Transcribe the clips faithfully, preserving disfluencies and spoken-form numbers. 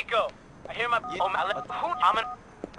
Nico, I hear my... Yeah. Oh, my... Who... I'm an...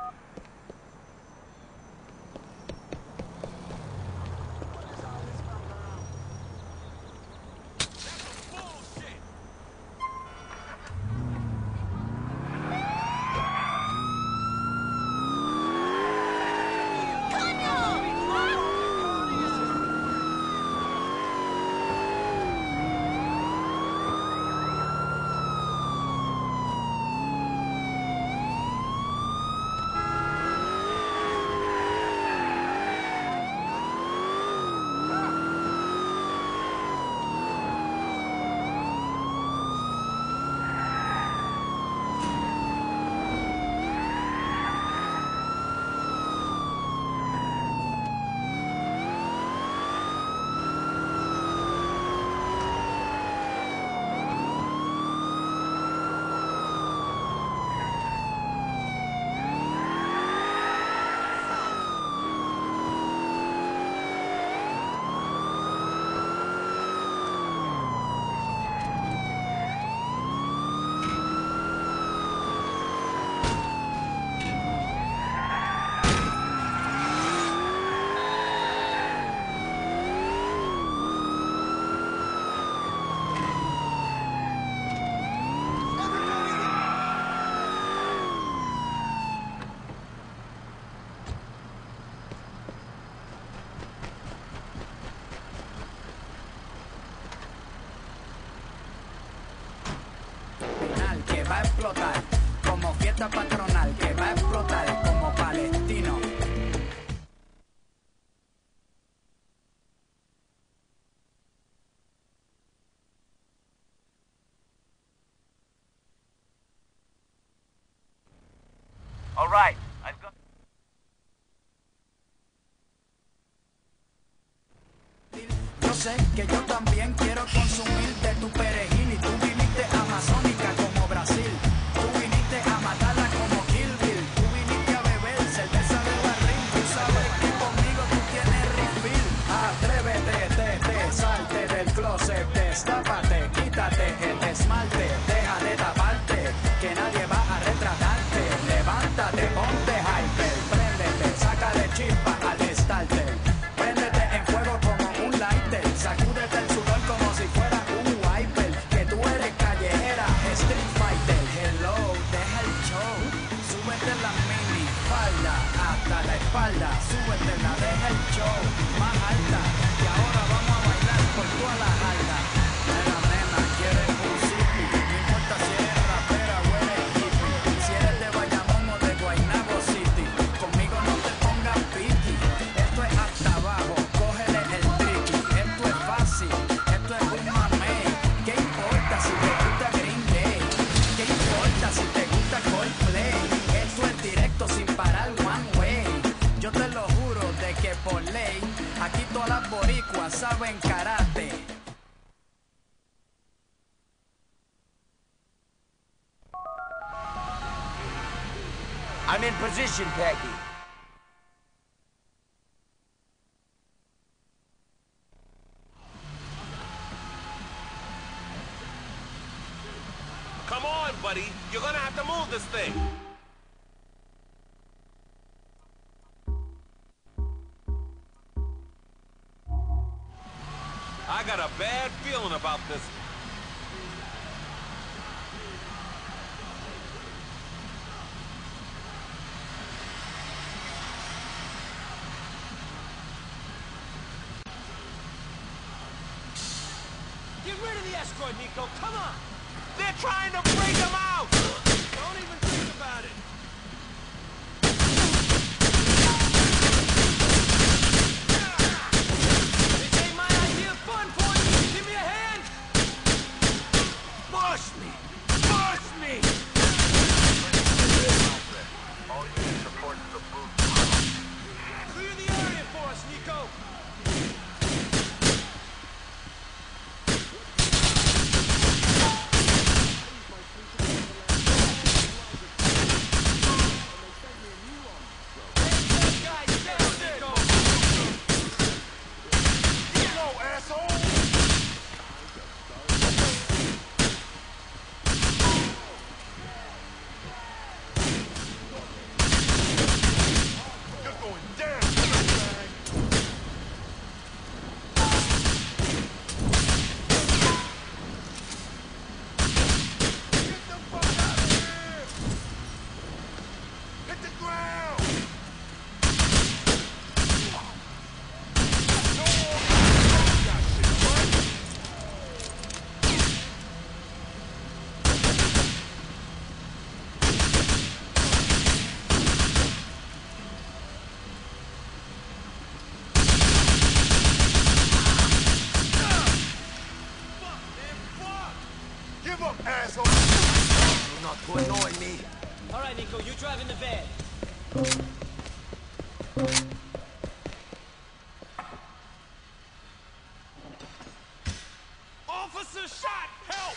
Va a explotar como fiesta patronal, que va a explotar como palestino. All right, I've got... Yo sé que yo también quiero consumir de tu perejil y tú viniste amazónica como Brasil. Tú viniste a matarla como Kill Bill. Tú viniste a beber cerveza de barril. Tú sabes que conmigo tú tienes refill. Atrévete, te, te, salte del closet, destápate, quítate el esmalte, deja de taparte, que nadie va a retratarte. Levántate, ponte hyper, préndete, sácale chispa al starter. Préndete en fuego como un lighter, sacúdete el sudor como si fuera un wiper. Que tú eres callejera, street fighter. Hello, deja el show, súbete la mini falda hasta la espalda, súbetela, deja el show más alta. Y ahora vamos a bailar por toda la alta. Nena, nena, quieres un zippy, no importa si eres rapera o eres hippie. Si eres de Bayamón o de Guaynabo City, conmigo no te pongas piqui. Esto es hasta abajo, cógele el tricky. Esto es fácil, esto es un mamey. ¿Qué importa si te gusta Green Day? ¿Qué importa si te gusta Coldplay? Esto es directo sin parar one way. Yo te lo juro de que por ley, aquí todas las boricuas saben karate. I'm in position, Peggy. Come on, buddy. You're gonna have to move this thing. I got a bad feeling about this. Get rid of the escort, Nico, come on! They're trying to bring him out! Don't even think about it! This ain't my idea of fun, boys! Give me a hand! Push me! Push me! All units report to the booth. Clear the area for us, Nico! Give up, asshole! You're not to annoy me. All right, Nico, you drive in the van. Officer shot! Help!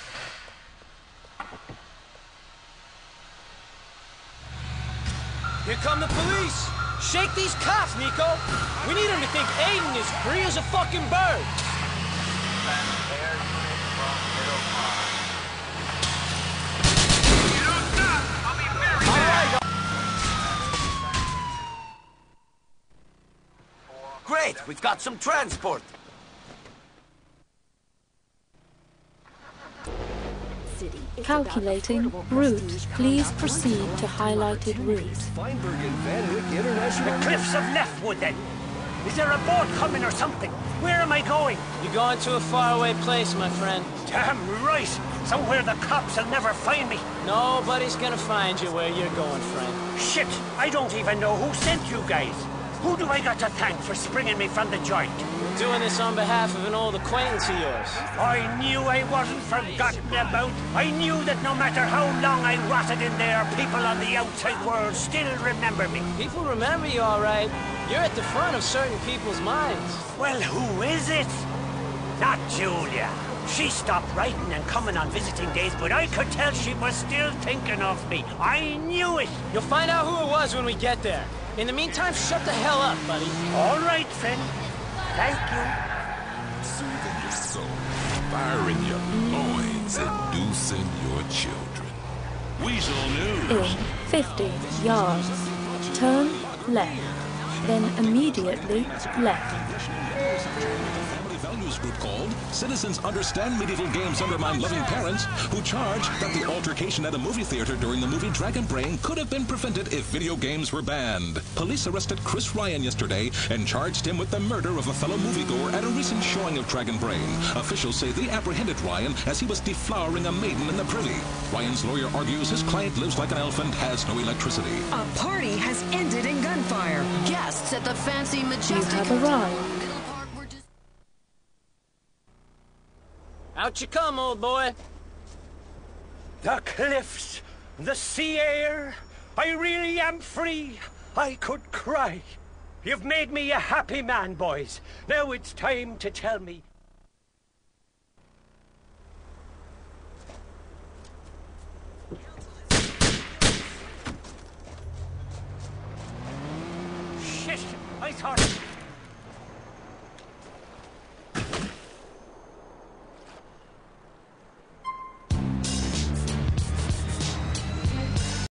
Here come the police. Shake these cops, Nico. We need them to think Aiden is free as a fucking bird. Air unit from Middle Pond. You don't stop! I'll be very Great, we've got some transport. Calculating route. Please proceed to highlighted route. Feinberg and Van Wyck International. The cliffs of Leftwood, then. Is there a boat coming or something? Where am I going? You're going to a faraway place, my friend. Damn right. Somewhere the cops will never find me. Nobody's gonna find you where you're going, friend. Shit, I don't even know who sent you guys. Who do I got to thank for springing me from the joint? We're doing this on behalf of an old acquaintance of yours. I knew I wasn't forgotten about. I knew that no matter how long I rotted in there, people on the outside world still remember me. People remember you, all right. You're at the front of certain people's minds. Well, who is it? Not Julia. She stopped writing and coming on visiting days, but I could tell she was still thinking of me. I knew it. You'll find out who it was when we get there. In the meantime, shut the hell up, buddy. All right, friend. Thank you. Soothing your soul, firing your loins, seducing your children. Weasel News. In fifty yards. Turn left. Then immediately left. Values group called Citizens Understand Medieval Games Undermine Loving Parents, who charge that the altercation at a movie theater during the movie Dragon Brain could have been prevented if video games were banned. Police arrested Chris Ryan yesterday and charged him with the murder of a fellow moviegoer at a recent showing of Dragon Brain. Officials say they apprehended Ryan as he was deflowering a maiden in the privy. Ryan's lawyer argues his client lives like an elf and has no electricity. A party has ended in gunfire. Guests at the fancy Majestic You have arrived. Out you come, old boy. The cliffs, the sea air. I really am free. I could cry. You've made me a happy man, boys. Now it's time to tell me